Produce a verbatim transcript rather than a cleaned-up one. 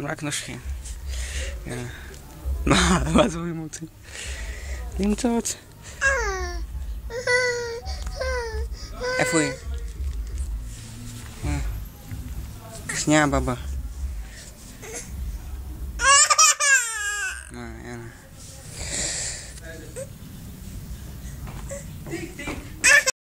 הם רק נושכים. מה? מה זה הם רוצים? למצוץ. איפה היא? שנייה, בבא.